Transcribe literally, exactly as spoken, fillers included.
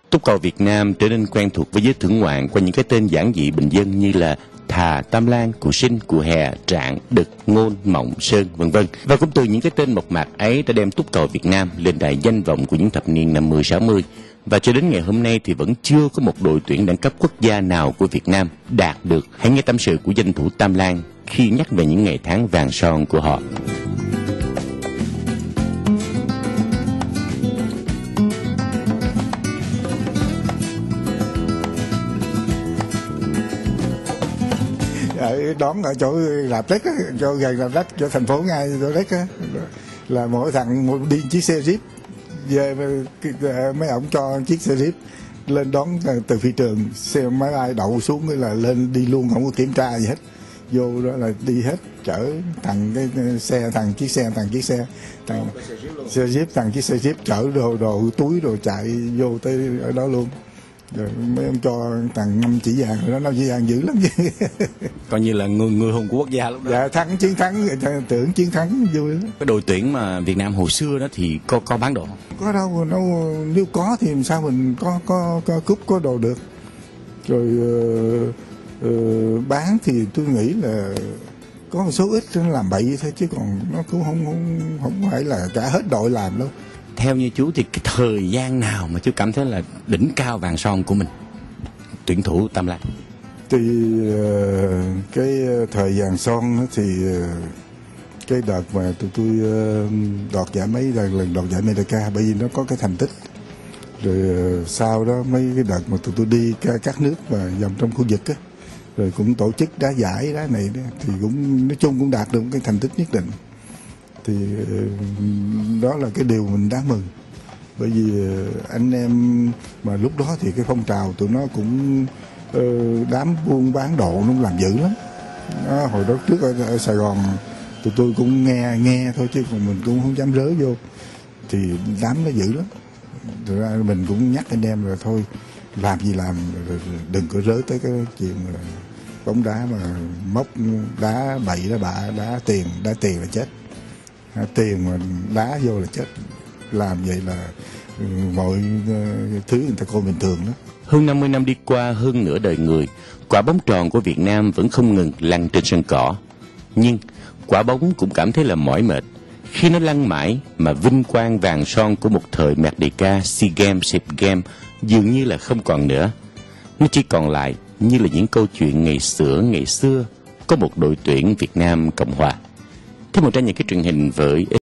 Túc cầu Việt Nam trở nên quen thuộc với giới thưởng ngoạn qua những cái tên giản dị bình dân như là Thà, Tam Lan, Cụ Sinh, Cụ Hè, Trạng, Đực, Ngôn, Mộng, Sơn, vân vân. Và cũng từ những cái tên mộc mạc ấy đã đem túc cầu Việt Nam lên đài danh vọng của những thập niên năm mươi sáu mươi. Và cho đến ngày hôm nay thì vẫn chưa có một đội tuyển đẳng cấp quốc gia nào của Việt Nam đạt được. Hãy nghe tâm sự của danh thủ Tam Lan khi nhắc về những ngày tháng vàng son của họ. Đón ở chỗ Rạp Lếch á, cho gần Rạp Lếch, chỗ thành phố ngay chỗ Lếch á, là mỗi thằng một đi chiếc xe jeep về, mấy ổng cho chiếc xe jeep lên đón từ phi trường, xe máy bay đậu xuống là lên đi luôn, không có kiểm tra gì hết, vô đó là đi hết, chở thằng cái xe, thằng chiếc xe, thằng chiếc xe, thằng xe jeep, thằng chiếc xe jeep chở đồ đồ túi đồ chạy vô tới ở đó luôn. Rồi mấy ông cho thằng năm chỉ vàng, rồi nó năm chỉ vàng dữ lắm chứ. Coi như là người người hùng của quốc gia lúc đó. Dạ, thắng chiến thắng, tưởng chiến thắng vui lắm. Cái đội tuyển mà Việt Nam hồi xưa đó thì có có bán đồ không? Có đâu, nó nếu có thì làm sao mình có có có cúp có đồ được. Rồi uh, uh, bán thì tôi nghĩ là có một số ít nó làm bậy thôi, chứ còn nó cũng không không không phải là cả hết đội làm đâu. Theo như chú thì cái thời gian nào mà chú cảm thấy là đỉnh cao vàng son của mình, tuyển thủ Tam Lan? Thì uh, cái thời vàng son thì uh, cái đợt mà tụi tôi uh, đoạt giải mấy lần lần đoạt giải Medica, bởi vì nó có cái thành tích. Rồi uh, sau đó mấy cái đợt mà tụi tôi đi các nước mà vòng trong khu vực á, rồi cũng tổ chức đá giải đá này đó, thì cũng nói chung cũng đạt được cái thành tích nhất định. Thì đó là cái điều mình đáng mừng, bởi vì anh em mà lúc đó thì cái phong trào tụi nó cũng đám buôn bán độ nó làm dữ lắm đó, hồi đó trước ở, ở Sài Gòn tụi tôi cũng nghe nghe thôi chứ còn mình cũng không dám rớ vô, thì đám nó dữ lắm. Thực ra mình cũng nhắc anh em rồi thôi, làm gì làm rồi, đừng có rớ tới cái chuyện mà bóng đá mà móc đá bậy đá bạ, đá tiền đá tiền là chết. Tiền mà đá vô là chết, làm vậy là mọi thứ người ta coi bình thường đó. Hơn năm mươi năm đi qua, hơn nửa đời người, quả bóng tròn của Việt Nam vẫn không ngừng lăn trên sân cỏ. Nhưng quả bóng cũng cảm thấy là mỏi mệt khi nó lăn mãi mà vinh quang vàng son của một thời Medica, SEA Games, SEA Games dường như là không còn nữa. Nó chỉ còn lại như là những câu chuyện ngày xưa ngày xưa có một đội tuyển Việt Nam Cộng Hòa. Theo một trang nhật ký truyền hình với